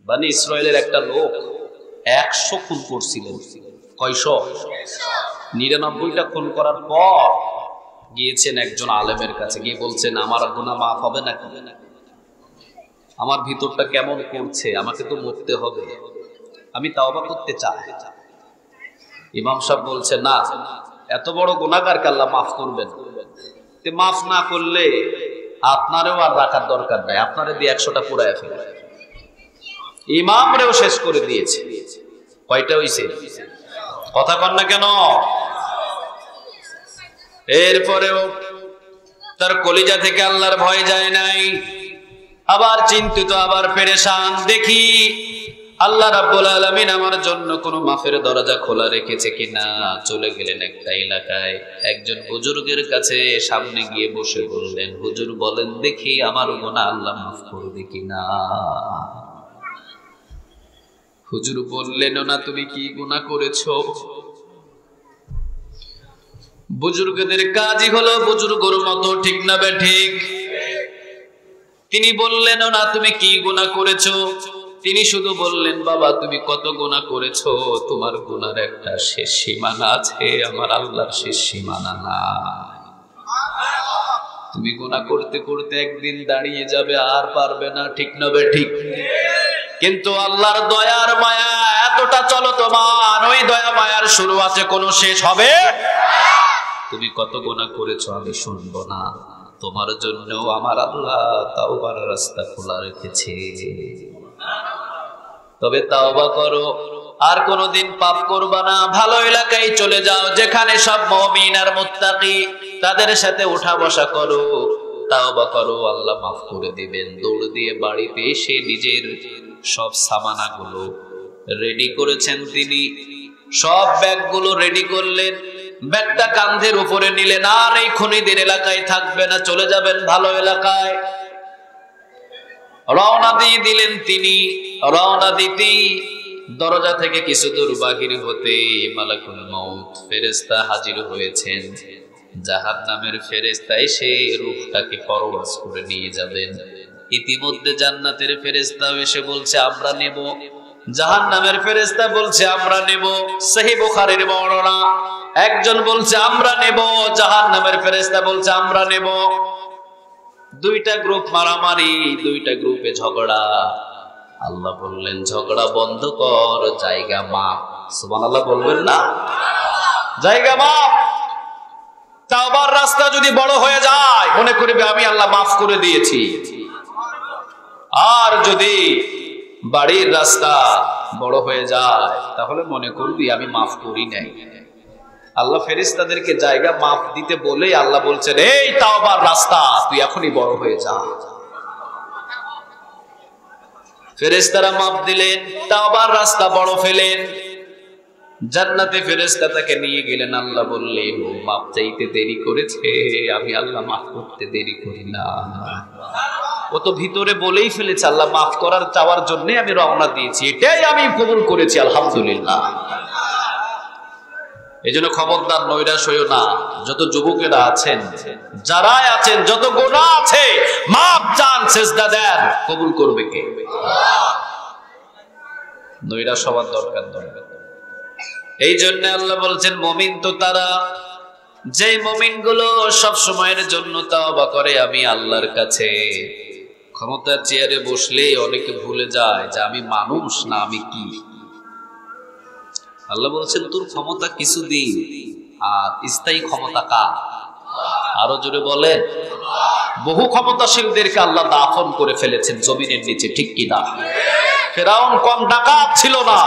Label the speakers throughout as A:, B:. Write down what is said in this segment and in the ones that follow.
A: বনি ইসরায়েলের একটা লোক 100 খুন করছিলেন। কয়শো? 99টা খুন করার পর গিয়েছেন একজন আলেমের কাছে, গিয়ে বলছেন আমার গুনাহ মাফ হবে নাকি? আমার ভিতরটা কেমন করছে, আমাকে তো মরতে হবে, আমি তাওবা করতে চাই। ইমাম সাহেব বলছে না, এত বড় গুনাহগারকে আল্লাহ মাফ করবেন, তে মাফ না করলে আপনারও আর রাখার দরকার নাই, আপনারে দিয়ে 100টা পুরায় ফেলে। ইমামরেও শেষ করে দিয়েছে। কয়টা হইছে? কথা কন না কেন? এরপরেও তার কলিজা থেকে আল্লাহর ভয় যায় নাই, আবার চিন্তিত, আবার পেরেশান। দেখি আল্লাহ রাব্বুল আলামিন আমার জন্য কোনো মাফের দরজা খোলা রেখেছে কিনা। চলে গেলেন একটা এলাকায়, একজন হুজুরের কাছে সামনে গিয়ে বসে বললেন, হুজুর বলেন দেখি আমার গুনাহ আল্লাহ মাফ করবে কিনা। হুজুর বললেন, না তুমি কি গুনাহ করেছো? বুজুর্গদের কাজই হলো বুজুর্গর মতো, ঠিক না বেঠিক? তিনি বললেন, না তুমি কি গুনাহ করেছো? তিনি শুধু বললেন, বাবা তুমি কত গুনাহ করেছো, তোমার গুনার একটা শেষ সীমানা আছে, আমার আল্লাহর শেষ সীমানা নাই। তুমি গুনাহ করতে করতে একদিন দাঁড়িয়ে যাবে, আর পারবে না, ঠিক না বেঠিক? কিন্তু আল্লাহর দয়ার মায়া এতটা চলমান, ওই দয়া মায়ার শুরু আছে, কোনো শেষ হবে। তুমি কত গুনাহ করেছো আমি শুনবো না, তোমার জন্য আমার আল্লাহ তাওবার রাস্তা খোলা রেখেছে। তবে তাওবা করো, আর কোনোদিন পাপ করবা না, ভালো এলাকায় চলে যাও যেখানে সব মুমিন আর মুত্তাকি, তাদের সাথে উঠা বসা করো, তাওবা করো, আল্লাহ মাফ করে দিবেন। দৌড় দিয়ে বাড়িতে এসে নিজের সব সামানাগুলো রেডি করেছেন তিনি, সব ব্যাগগুলো রেডি করলেন, ব্যাগটা কাঁধের উপরে নিলেন, আর এই খনিদের এলাকায় থাকবে না, চলে যাবেন ভালো এলাকায়। রওনা দিয়ে দিলেন তিনি। রওনা দিতেই দরজা থেকে কিছু দূর বাহির হতে মালাকুল মউত ফেরেশতা হাজির হয়েছেন। জাহান্নামের ফেরেশতা এসে রূহটাকে পরওয়াজ করে নিয়ে যাবেন। ইতিমধ্যে জান্নাতের ফেরেশতাও এসে বলছে আমরা নেব, জাহান্নামের ফেরেশতা বলছে আমরা নেব। সহিহ বুখারীর বর্ণনা, একজন বলছে আমরা নেব, জাহান্নামের ফেরেশতা বলছে আমরা নেব। দুইটা গ্রুপ মারামারি, দুইটা গ্রুপে ঝগড়া। আল্লাহ বললেন ঝগড়া বন্ধ কর, জায়গা মাপ। সুবহানাল্লাহ বলবেন না? জায়গা মাপ। তাওবার রাস্তা যদি বড় হয়ে যায়, মনে করবে আমি আল্লাহ মাফ করে দিয়েছি। আর যদি বাড়ির রাস্তা বড় হয়ে যায়, তাহলে মনে করবি আমি মাফ করি নাই। আল্লাহ ফেরেশতাদেরকে জায়গা মাফ দিতে বলে আল্লাহ বলছেন, এই তাওবার রাস্তা তুই এখনই বড় হয়ে যা। ফেরেশতারা মাফ দিলেন, তাওবার রাস্তা বড় ফেলেন। জান্নাতে ফেরেশতা তাকে নিয়ে গেলেন। আল্লাহ বললেন ও মাফ চাইতে দেরি করেছে, আমি আল্লাহ মাফ করতে দেরি করি না। ও তো ভিতরে বলেই ফেলেছে আল্লাহ মাফ করার চাওয়ার জন্য আমি রওনা দিয়েছি, এটাই আমি কবুল করেছি, আলহামদুলিল্লাহ। এই জন্য খবরদার নৈরাশ হইও না। যত যুবকেরা আছেন, যারাই আছেন, যত গুনাহ আছে, মাপ চান, সেজদা দেন, কবুল করবে কে? নৈরাশ হওয়ার দরকার নেই। এই জন্য আল্লাহ বলছেন মুমিন তো তারা, যে মুমিনগুলো সব সময়ের জন্য তাওবা করে আমি আল্লাহর কাছে। ক্ষমতার চেয়ারে বসলে অনেকে ভুলে যায় যে আমি মানুষ না, আমি কি। আল্লাহ বলছেন তোর ক্ষমতা কিছুদিন, আর স্থায়ী ক্ষমতা কার? আরো জোরে বলেন। বহু ক্ষমতাশীলদেরকে আল্লাহ দাফন করে ফেলেছেন জমিনের নিচে, ঠিক কিনা? ফেরাউন কম ডাকাত ছিল না,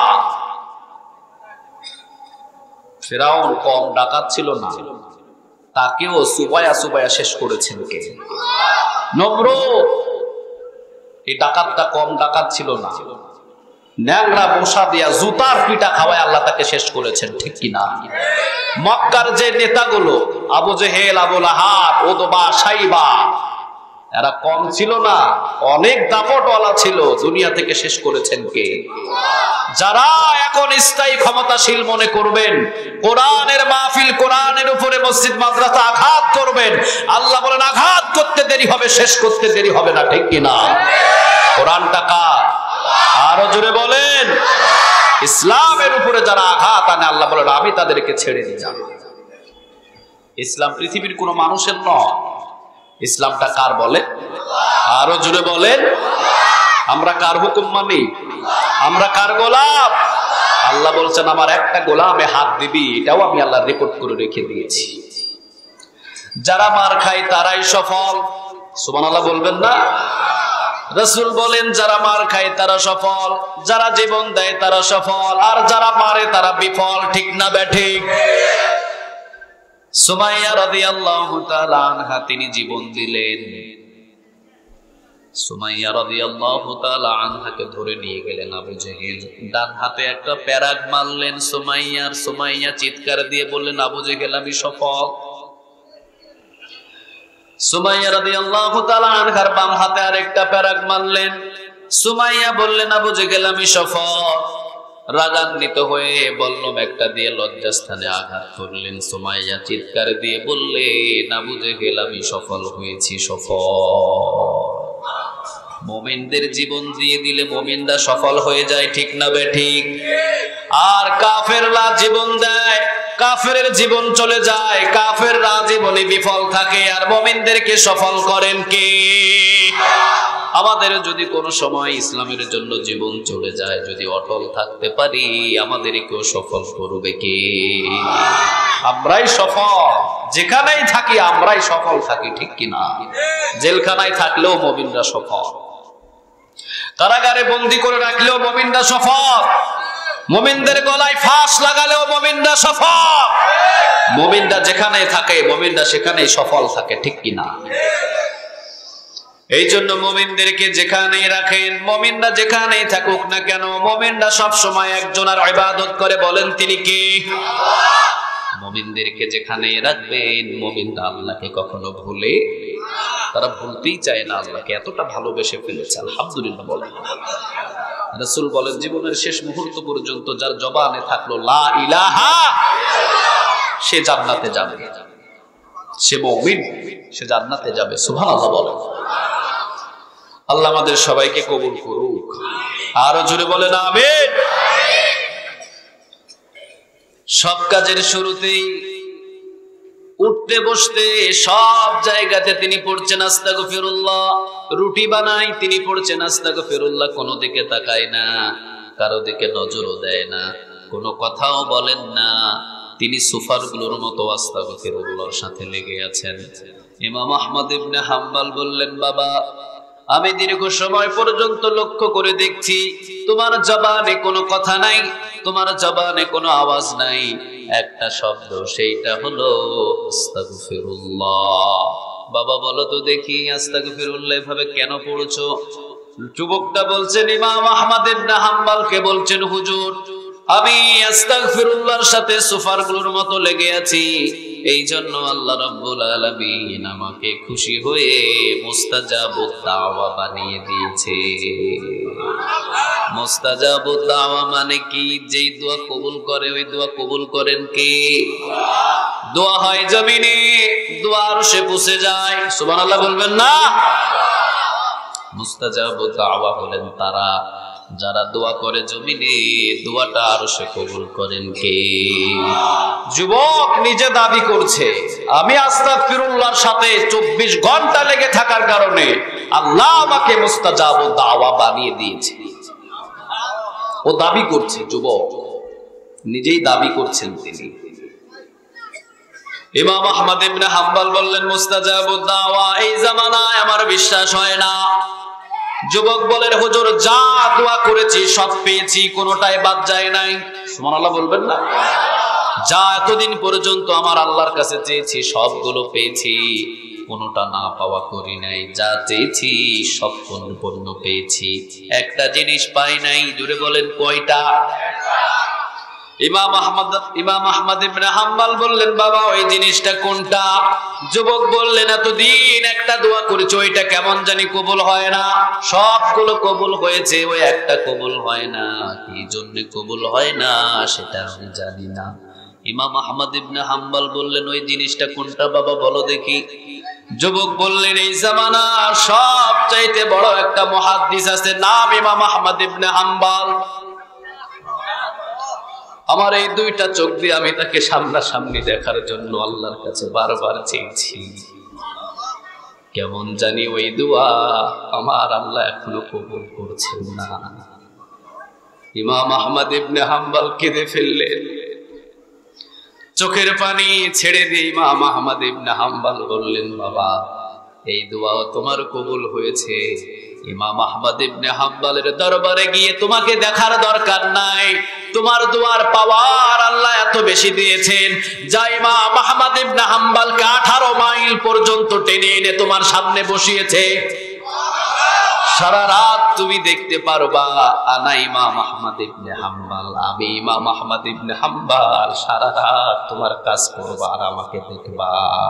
A: ফেরাউন কম ডাকাত ছিল না, তাকেও সুবায়া সুবায়া শেষ করেছেন কে? নমরুদ। এই ডাকাতটা কম ডাকাত ছিল না, ন্যাংরা বসা দিয়া জুতার পিটা খাওয়ায় আল্লাহ তাকে শেষ করেছেন, ঠিক কিনা? মক্কার যে নেতাগুলো Abu Jahl, Abu Lahab, Utba, Shaiba, এরা কম ছিল না, অনেক দাপটওয়ালা ছিল, দুনিয়া থেকে শেষ করেছেন কে? যারা এখন স্থায়ী ক্ষমতাশীল মনে করবেন, কোরআনের মাহফিল, কোরআনের উপরে মসজিদ মাদ্রাসা আঘাত করবেন, আল্লাহ বলেন আঘাত করতে দেরি হবে, শেষ করতে দেরি হবে না, ঠিক কিনা? কোরআনটা কার? আরো জোরে বলেন। ইসলামের উপরে যারা আঘাত আনে আল্লাহ বলেন আমি তাদেরকে ছেড়ে দিলাম। ইসলাম পৃথিবীর কোন মানুষের নয়, ইসলামটা কার বলে? আরো জোরে বলেন। আমরা কার হুকুম মানি? আমরা কার গোলাম? আল্লাহ বলছেন আমার একটা গোলামে হাত দিবি, এটাও আমি আল্লাহ রিপোর্ট করে রেখে দিয়েছি। যারা মার খায় তারাই সফল, সুবহানাল্লাহ বলবেন না? রাসূল বলেন যারা মার খায় তারা সফল, যারা জীবন দেয় তারা সফল, আর যারা মারে তারা বিফল। ঠিক না বেঠিক? সুমাইয়া রাদিয়াল্লাহু তাআলা আনহা তিনি জীবন দিলেন। সুমাইয়া রাদিয়াল্লাহু তাআলা আনহাকে ধরে নিয়ে গেলেন আবু জেহেল, ডান হাতে একটা প্যারাগ মারলেন সুমাইয়ার। সুমাইয়া চিৎকার দিয়ে বললেন আবু জেহেল আমি সফল। সুমাইয়া রাদিয়াল্লাহু তাআলা আনহার বাম হাতে আরেকটা প্যারাগ মারলেন। সুমাইয়া বললেন আবু জেহেল আমি সফল। রাগান্বিত হয়ে বললাম একটা দিয়ে লজ্জাস্থানে আঘাত করলেন। সুমাইয়া চিৎকার দিয়ে বললেন আবু জেহেল আমি সফল হয়েছি, সফল। মুমিনদের জীবন দিয়ে দিলে মুমিনরা সফল হয়ে যায়, ঠিক না বেঠিক? আর কাফেররা জীবন দেয়, কাফেরের জীবন চলে যায়, কাফেররা জীবনে বিফল থাকে। আর মুমিনদেরকে সফল করেন কে? আমাদের যদি কোনো সময় ইসলামের জন্য জীবন চলে যায়, যদি অটল থাকতে পারি আমাদেরকেও সফল করবে কে? আমরাই সফল, যেখানেই থাকি আমরাই সফল থাকি, ঠিক কিনা? জেলখানায় থাকলেও মুমিনরা সফল, কারাগারে বন্দী করে রাখলেও মুমিনরা সফল, মুমিনদের গলায় ফাঁস লাগালেও মুমিনরা সফল। মুমিনরা যেখানে থাকে মুমিনরা সেখানেই সফল থাকে, ঠিক কিনা? এই জন্য মুমিনদেরকে যেখানেই রাখেন, মুমিনরা যেখানেই থাকুক না কেন, মুমিনরা সব সময় একজনের ইবাদত করে। বলেন তিনি কে? মুমিনদেরকে যেখানেই রাখবেন মুমিনরা আল্লাহকে কখনো ভুলে, তারা ভুলতেই চায় না আল্লাহকে, এতটা ভালোবেসে ফেলেছে। আলহামদুলিল্লাহ বলেন। রাসূল বলেন জীবনের শেষ মুহূর্ত পর্যন্ত যার জবানে থাকলো লা ইলাহা, সে জান্নাতে যাবে, সে মুমিন, সে জান্নাতে যাবে। সুবহানাল্লাহ বলেন। আল্লাহ আমাদের সবাইকে কবুল করুক। আরো জোরে বলেন আমিন। সব কাজের শুরুতেই উঠতে বসতে সব জায়গাতে তিনি পড়ছেন আস্তাগফিরুল্লাহ। রুটি বানাই তিনি পড়ছেন আস্তাগফিরুল্লাহ, কোনো দিকে তাকায় না, কারো দিকে নজরও দেয় না, কোনো কথাও বলেন না। তিনি সুফারগুলোর মতো আস্তাগফিরুল্লাহর সাথে লেগে আছেন। ইমাম আহমদ ইবনে হাম্বল বললেন বাবা আমি দীর্ঘ সময় পর্যন্ত লক্ষ্য করে দেখছি তোমার জবানে কোনো কথা নাই, তোমার জবানে কোনো আওয়াজ নাই, একটা শব্দ, সেইটা হলো আস্তাগফিরুল্লাহ। বাবা বলো তো দেখি আস্তাগফিরুল্লাহ এভাবে কেন পড়ছো? যুবকটা বলছেন ইমাম আহমদ ইবনে হাম্বলকে বলছেন হুজুর আমি আস্তাগফিরুল্লাহর সাথে সুফারগুলোর মতো লেগে আছি, এই জন্য আল্লাহ রাব্বুল আলামিন আমাকে খুশি হয়ে মুস্তাজাবুদ দাওয়া বানিয়ে দিয়েছে। মুস্তাজাবুদ দাওয়া মানে কি? যেই দোয়া কবুল করে ওই দোয়া কবুল করেন কে? দোয়া হয় জমিনে, দোয়া আরশে পৌঁছে যায়। সুবহানাল্লাহ বলবেন না? মুস্তাজাবুদ দাওয়া হলেন তারা যারা দোয়া করে জমিনে, দোয়াটা আরশে কবুল করেন কে? যুবক নিজে দাবি করছে আমি আস্তাগফিরুল্লাহর সাথে 24 ঘন্টা লেগে থাকার কারণে আল্লাহ আমাকে মুস্তাজাবুদ দাওয়া বানিয়ে দিয়েছে। ও দাবি করছে, যুবক নিজেই দাবি করছেন তিনি। ইমাম আহমদ ইবনে হাম্বল বললেন মুস্তাজাবুদ দাওয়া এই জামানায় আমার বিশ্বাস হয় না। যুবক বলেন হুজুর যা দোয়া করেছি সব পেয়েছি, কোনোটাই বাদ যায় নাই। সুবহানাল্লাহ বলবেন না? যা এতদিন পর্যন্ত আমার আল্লাহর কাছে চেয়েছি সবগুলো পেয়েছি, কোনোটা না পাওয়া করি নাই, যা চেয়েছি সব পরিপূর্ণ পেয়েছি, একটা জিনিস পাই নাই। জুড়ে বলেন কয়টা? ইমাম আহমদ ইবনে হাম্বল বললেন বাবা ওই জিনিসটা কোনটা? যুবক বললেন এতদিন একটা দোয়া করেছি ওইটা কেমন জানি কবুল হয় না, সবগুলো কবুল হয়েছে ওই একটা কবুল হয় না, কি জন্য কবুল হয় না সেটা আমি জানি না। ইমাম আহমদ ইবনে হাম্বল বললেন ওই জিনিসটা কোনটা বাবা বলো দেখি। যুবক বললেন, এই জামানার সবচাইতে বড় একটা মুহাদ্দিস আছে, নাম ইমাম আহমদ ইবনে হাম্বল। আমার এই দুইটা চোখ দিয়ে আমি তাকে সামনাসামনি দেখার জন্য আল্লাহর কাছে বারবার চেয়েছি, কেমন জানি ওই দোয়া আমার আল্লাহ এখনো কবুল করছেন না। ইমাম আহমদ ইবনে হাম্বল কেঁদে ফেললেন, চোখের পানি ছেড়ে দিয়ে ইমাম আহমদ ইবনে হাম্বল বললেন, বাবা এই দোয়া তোমার কবুল হয়েছে। ইমাম আহমদ ইবনে হাম্বলের দরবারে গিয়ে তোমাকে দেখার দরকার নাই, তোমার দোয়ার পাওয়ার আল্লাহ এত বেশি দিয়েছেন যা ইমাম আহমদ ইবনে হাম্বলকে 18 মাইল পর্যন্ত টেনে এনে তোমার সামনে বসিয়েছে। সারা রাত তুমি দেখতে পারবা, আনা ইমাম আহমদ ইবনে হাম্বল, আমি ইমাম আহমদ ইবনে হাম্বল, সারা রাত তোমার কাজ করবা আর আমাকে দেখবা।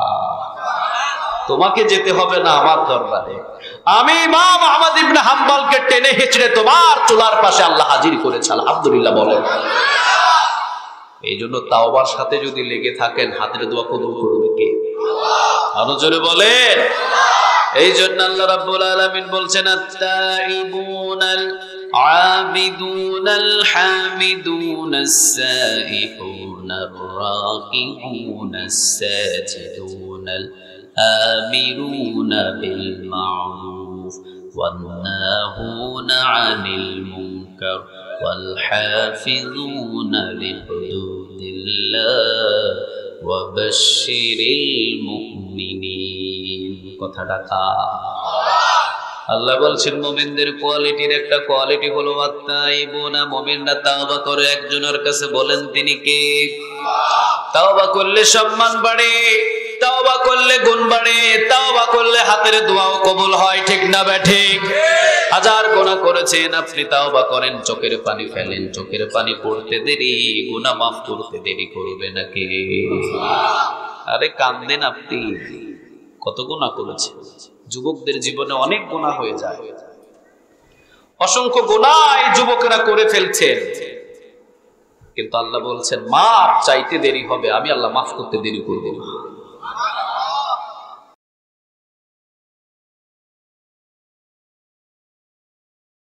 A: তোমাকে যেতে হবে না আমার দরবারে, আমি ইমাম আহমদ ইবনে হাম্বলকে টেনে হেঁচড়ে তোমার চুলার পাশে আল্লাহ হাজির করেছে। আলহামদুলিল্লাহ বলেন। এই জন্য তাওবার সাথে যদি লেগে থাকেন, হাতের দোয়া কবুল করবে কে? আরো জোরে বলেন। এই জন্য আল্লাহ রাব্বুল আলামিন বলছেন, আত-তাইবুনাল আবিদুনাল হামিদুনাস সাইহুনার রাকিউনাস সাজিদুনাল আমিরুনা বিল মা'রুফ ওয়ান নাহুনা আনিল মুনকার ওয়াল হাফিজুনা লিহুদুদিল্লাহ ওয়া বাশশিরিল মুমিনিন। কথাটা কা আল্লাহ বলছেন, মুমিনদের কোয়ালিটির একটা কোয়ালিটি হলো আত-তাইবুনা, মুমিনরা তাওবা করে একজনের কাছে। বলেন তিনি কে? তাওবা করলে সম্মান বাড়ে, তাওবা করলে গুণ বাড়ে, তাওবা করলে হাতের দোয়াও কবুল হয়। ঠিক না ঠিক? হাজার গুনাহ করেছেন আপনি, তাওবা করেন, চোখের পানি ফেলেন, চোখের পানি পড়তে দেরি, গুনাহ মাফ করতে দেরি করবে নাকি? আরে কান্দেন আপনি, কত গুনাহ করেছেন। যুবকদের জীবনে অনেক গুনাহ হয়ে যায়, অসংখ্য গুনাহ এই যুবকেরা করে ফেলছেন, কিন্তু আল্লাহ বলছেন মাফ চাইতে দেরি হবে, আমি আল্লাহ মাফ করতে দেরি করব না।